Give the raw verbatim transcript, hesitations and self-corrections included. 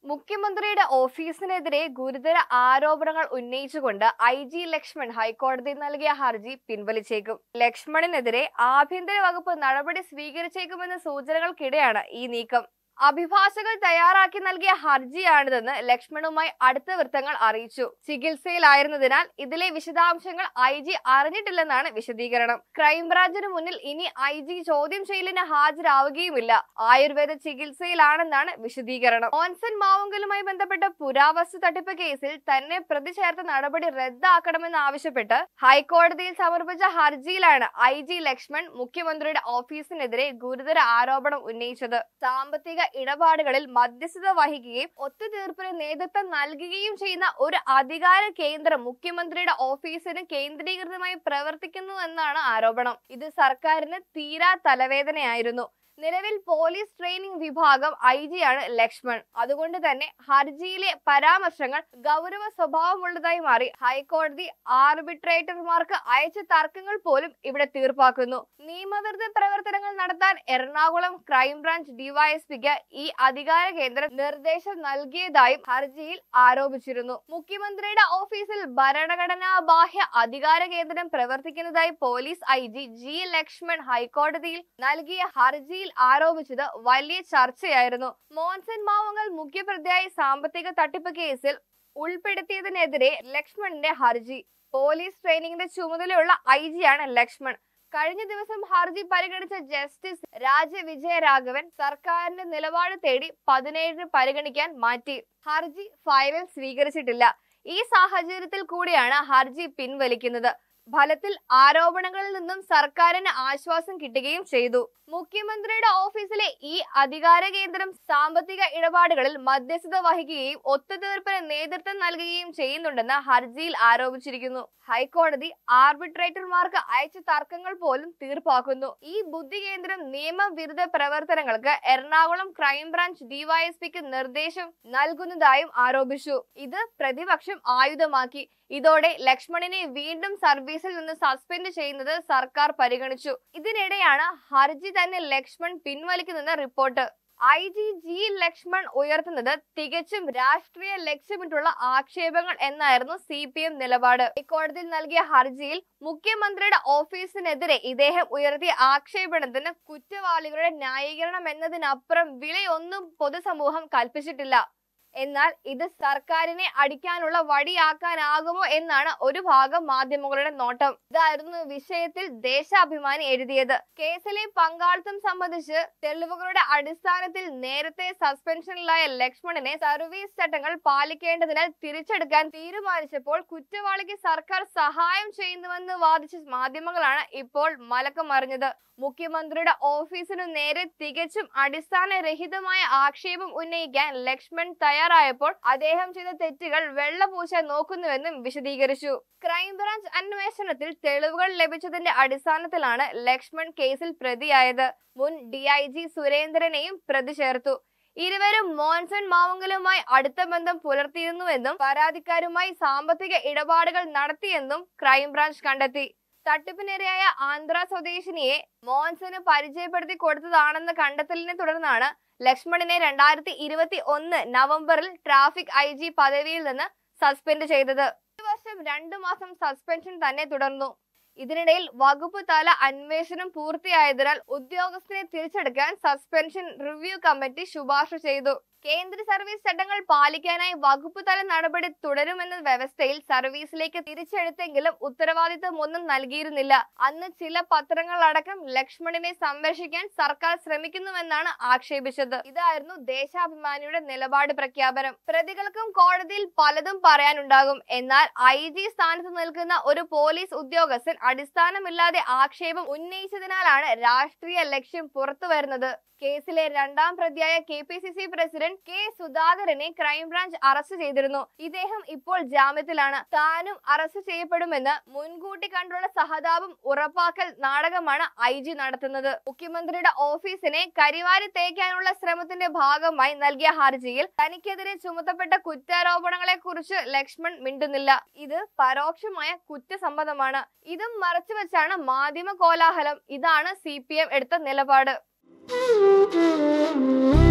മുഖ്യമന്ത്രിയുടെ ഓഫീസിനെതിരെ ഗുരുതര ആരോപണങ്ങൾ ഉന്നയിച്ചുകൊണ്ട് ഐ ജി ലക്ഷ്മൺ ഹൈക്കോടതിയിൽ നൽകിയ ഹർജി പിൻവലിച്ചേക്കും. ലക്ഷ്മണിനെതിരെ ആഭ്യന്തര വകുപ്പ് നടപടി സ്വീകരിച്ചേക്കുമെന്ന സൂചനകൾക്കിടെയാണ് ഈ നീക്കം. അഭിഭാഷകർ തയ്യാറാക്കി നൽകിയ ഹർജിയാണിതെന്ന് ലക്ഷ്മണുമായി അടുത്ത വൃത്തങ്ങൾ അറിയിച്ചു. ചികിത്സയിലായിരുന്നതിനാൽ ഇതിലെ വിശദാംശങ്ങൾ ഐ ജി അറിഞ്ഞിട്ടില്ലെന്നാണ് വിശദീകരണം. ക്രൈംബ്രാഞ്ചിന് മുന്നിൽ ഇനി ഐ ജി ചോദ്യം ചെയ്യലിന് ഹാജരാവുകയുമില്ല. ആയുർവേദ ചികിത്സയിലാണെന്നാണ് വിശദീകരണം. മോൻസൺ മാവുങ്കലുമായി ബന്ധപ്പെട്ട പുരാവസ്തു തട്ടിപ്പ് കേസിൽ തന്നെ പ്രതി ചേർത്ത നടപടി റദ്ദാക്കണമെന്നാവശ്യപ്പെട്ട് ഹൈക്കോടതിയിൽ സമർപ്പിച്ച ഹർജിയിലാണ് ഐ ജി ലക്ഷ്മൺ മുഖ്യമന്ത്രിയുടെ ഓഫീസിനെതിരെ ഗുരുതര ആരോപണം ഉന്നയിച്ചത്. സാമ്പത്തിക ഇടപാടുകളിൽ മധ്യസ്ഥത വഹിക്കുകയും ഒത്തുതീർപ്പിന് നേതൃത്വം നൽകുകയും ചെയ്യുന്ന ഒരു അധികാര കേന്ദ്രം മുഖ്യമന്ത്രിയുടെ ഓഫീസിന് കേന്ദ്രീകൃതമായി പ്രവർത്തിക്കുന്നുവെന്നാണ് ആരോപണം. ഇത് സർക്കാരിന് തീരാ തലവേദനയായിരുന്നു. നിലവിൽ പോലീസ് ട്രെയിനിംഗ് വിഭാഗം ഐ ജിയാണ് ലക്ഷ്മൺ. അതുകൊണ്ട് തന്നെ ഹർജിയിലെ പരാമർശങ്ങൾ ഗൗരവ സ്വഭാവമുള്ളതായി മാറി. ഹൈക്കോടതി ആർബിട്രേറ്റർമാർക്ക് അയച്ച തർക്കങ്ങൾ പോലും ഇവിടെ തീർപ്പാക്കുന്നു. നിയമവിരുദ്ധ പ്രവർത്തനങ്ങൾ നടത്താൻ എറണാകുളം ക്രൈംബ്രാഞ്ച് ഡിവൈഎസ്പിക്ക് ഈ അധികാര കേന്ദ്രം നിർദ്ദേശം നൽകിയതായും ഹർജിയിൽ ആരോപിച്ചിരുന്നു. മുഖ്യമന്ത്രിയുടെ ഓഫീസിൽ ഭരണഘടനാ ബാഹ്യ അധികാര കേന്ദ്രം പ്രവർത്തിക്കുന്നതായി police I G G Lakshman ഹൈക്കോടതിയിൽ നൽകിയ ഹർജിയിൽ ആരോപിച്ചത് വലിയ ചർച്ചയായിരുന്നു. മോൻസൺ മാവുങ്കൽ മുഖ്യപ്രതിയായി സാമ്പത്തിക തട്ടിപ്പ് കേസിൽ ഉൾപ്പെടുത്തിയതിനെതിരെ ലക്ഷ്മണിന്റെ ഹർജി. പോലീസ് ട്രെയിനിങ്ങിന്റെ ചുമതലയുള്ള ഐ ജിയാണ് ലക്ഷ്മൺ. കഴിഞ്ഞ ദിവസം ഹർജി പരിഗണിച്ച ജസ്റ്റിസ് രാജവിജയരാഘവൻ സർക്കാരിന്റെ നിലപാട് തേടി പതിനേഴിന് പരിഗണിക്കാൻ മാറ്റി. ഹർജി ഫയലിൽ സ്വീകരിച്ചിട്ടില്ല. ഈ സാഹചര്യത്തിൽ കൂടിയാണ് ഹർജി പിൻവലിക്കുന്നത്. ഫലത്തിൽ ആരോപണങ്ങളിൽ നിന്നും സർക്കാരിന് ആശ്വാസം കിട്ടുകയും ചെയ്തു. മുഖ്യമന്ത്രിയുടെ ഓഫീസിലെ ഈ അധികാര കേന്ദ്രം സാമ്പത്തിക ഇടപാടുകളിൽ മധ്യസ്ഥത വഹിക്കുകയും ഒത്തുതീർപ്പിന് നേതൃത്വം നൽകുകയും ചെയ്യുന്നുണ്ടെന്ന് ഹർജിയിൽ ആരോപിച്ചിരിക്കുന്നു. ഹൈക്കോടതി ആർബിട്രേറ്റർമാർക്ക് അയച്ച തർക്കങ്ങൾ പോലും തീർപ്പാക്കുന്നു. ഈ ബുദ്ധി കേന്ദ്രം നിയമവിരുദ്ധ പ്രവർത്തനങ്ങൾക്ക് എറണാകുളം ക്രൈംബ്രാഞ്ച് ഡിവൈഎസ്പിക്ക് നിർദ്ദേശം നൽകുന്നതായും ആരോപിച്ചു. ഇത് പ്രതിപക്ഷം ആയുധമാക്കി. ഇതോടെ ലക്ഷ്മണിനെ വീണ്ടും സർവീസിൽ നിന്ന് സസ്പെൻഡ് ചെയ്യുന്നത് സർക്കാർ പരിഗണിച്ചു. ഇതിനിടെയാണ് ഹർജി തന്നെ ലക്ഷ്മൺ പിൻവലിക്കുന്നെന്ന report. I G G Lakshman ഉയർത്തുന്നത് തികച്ചും രാഷ്ട്രീയ ലക്ഷ്യമിട്ടുള്ള ആക്ഷേപങ്ങൾ എന്നായിരുന്നു സി പി എം നിലപാട്. ഹൈക്കോടതിയിൽ നൽകിയ ഹർജിയിൽ മുഖ്യമന്ത്രിയുടെ ഓഫീസിനെതിരെ ഇദ്ദേഹം ഉയർത്തിയ ആക്ഷേപണത്തിന് കുറ്റവാളികളുടെ ന്യായീകരണം എന്നതിനപ്പുറം വിലയൊന്നും പൊതുസമൂഹം കൽപ്പിച്ചിട്ടില്ല. എന്നാൽ ഇത് സർക്കാരിനെ അടിക്കാനുള്ള വടിയാക്കാനാകുമോ എന്നാണ് ഒരു ഭാഗം മാധ്യമങ്ങളുടെ നോട്ടം. ഇതായിരുന്നു വിഷയത്തിൽ ദേശാഭിമാനി എഴുതിയത്. കേസിലെ പങ്കാളിത്തം സംബന്ധിച്ച് തെളിവുകളുടെ അടിസ്ഥാനത്തിൽ നേരത്തെ സസ്പെൻഷനിലായ ലക്ഷ്മണനെ സർവീസ് ചട്ടങ്ങൾ പാലിക്കേണ്ടതിനാൽ തിരിച്ചെടുക്കാൻ തീരുമാനിച്ചപ്പോൾ കുറ്റവാളിക്ക് സർക്കാർ സഹായം ചെയ്യുന്നുവെന്ന് വാദിച്ച മാധ്യമങ്ങളാണ് ഇപ്പോൾ മലക്കം മറിഞ്ഞത്. മുഖ്യമന്ത്രിയുടെ ഓഫീസിനു നേരെ തികച്ചും അടിസ്ഥാനരഹിതമായ ആക്ഷേപം ഉന്നയിക്കാൻ ലക്ഷ്മൺ തയ്യാറായപ്പോൾ അദ്ദേഹം ചെയ്ത തെറ്റുകൾ വെള്ളപൂശാൻ നോക്കുന്നുവെന്നും വിശദീകരിച്ചു. ക്രൈംബ്രാഞ്ച് അന്വേഷണത്തിൽ തെളിവുകൾ ലഭിച്ചതിന്റെ അടിസ്ഥാനത്തിലാണ് ലക്ഷ്മൺ കേസിൽ പ്രതിയായത്. മുൻ ഡി ഐ ജി സുരേന്ദ്രനെയും പ്രതി ചേർത്തു. ഇരുവരും മോൻസൺ മാവുങ്കലുമായി അടുത്ത ബന്ധം പുലർത്തിയിരുന്നുവെന്നും പരാതിക്കാരുമായി സാമ്പത്തിക ഇടപാടുകൾ നടത്തിയെന്നും ക്രൈംബ്രാഞ്ച് കണ്ടെത്തി. തട്ടിപ്പിനിരയായ ആന്ധ്ര സ്വദേശിനിയെ മോൻസന് പരിചയപ്പെടുത്തി കൊടുത്തതാണെന്ന കണ്ടെത്തലിനെ തുടർന്നാണ് ലക്ഷ്മണിനെ രണ്ടായിരത്തി ഇരുപത്തി ഒന്ന് നവംബറിൽ ട്രാഫിക് ഐ ജി പദവിയിൽ നിന്ന് സസ്പെൻഡ് ചെയ്തത്. ഒരു വർഷം രണ്ടു മാസം സസ്പെൻഷൻ തന്നെ തുടർന്നു. ഇതിനിടയിൽ വകുപ്പ് തല അന്വേഷണം പൂർത്തിയായതിനാൽ ഉദ്യോഗസ്ഥനെ തിരിച്ചെടുക്കാൻ സസ്പെൻഷൻ റിവ്യൂ കമ്മിറ്റി ശുപാർശ ചെയ്തു. കേന്ദ്ര സർവീസ് ചട്ടങ്ങൾ പാലിക്കാനായി വകുപ്പ് തല നടപടി തുടരുമെന്ന വ്യവസ്ഥയിൽ സർവീസിലേക്ക് തിരിച്ചെടുത്തെങ്കിലും ഉത്തരവാദിത്തം ഒന്നും നൽകിയിരുന്നില്ല. അന്ന് ചില പത്രങ്ങളടക്കം ലക്ഷ്മണിനെ സംരക്ഷിക്കാൻ സർക്കാർ ശ്രമിക്കുന്നുവെന്നാണ് ആക്ഷേപിച്ചത്. ഇതായിരുന്നു ദേശാഭിമാനിയുടെ നിലപാട് പ്രഖ്യാപനം. പ്രതികൾക്കും കോടതിയിൽ പലതും പറയാനുണ്ടാകും. എന്നാൽ ഐ ജി സ്ഥാനത്ത് നിൽക്കുന്ന ഒരു പോലീസ് ഉദ്യോഗസ്ഥൻ അടിസ്ഥാനമില്ലാതെ ആക്ഷേപം ഉന്നയിച്ചതിനാലാണ് രാഷ്ട്രീയ ലക്ഷ്യം പുറത്തു വരുന്നത്. കേസിലെ രണ്ടാം പ്രതിയായ K P C C president K സുധാകരനെ ക്രൈംബ്രാഞ്ച് അറസ്റ്റ് ചെയ്തിരുന്നു. ഇദ്ദേഹം ഇപ്പോൾ ജാമ്യത്തിലാണ്. താനും അറസ്റ്റ് ചെയ്യപ്പെടുമെന്ന് മുൻകൂട്ടി കണ്ടുള്ള സഹതാപം ഉറപ്പാക്കൽ നാടകമാണ് ഐ ജി നടത്തുന്നത്. മുഖ്യമന്ത്രിയുടെ ഓഫീസിനെ കരിവാരി തേക്കാനുള്ള ശ്രമത്തിന്റെ ഭാഗമായി നൽകിയ ഹർജിയിൽ തനിക്കെതിരെ ചുമത്തപ്പെട്ട കുറ്റാരോപണങ്ങളെ കുറിച്ച് ലക്ഷ്മൺ മിണ്ടുന്നില്ല. ഇത് പരോക്ഷമായ കുറ്റസമ്മതമാണ്. ഇതും മറച്ചുവെച്ചാണ് മാധ്യമ കോലാഹലം. ഇതാണ് സി പി എം എടുത്ത നിലപാട്. Thank you.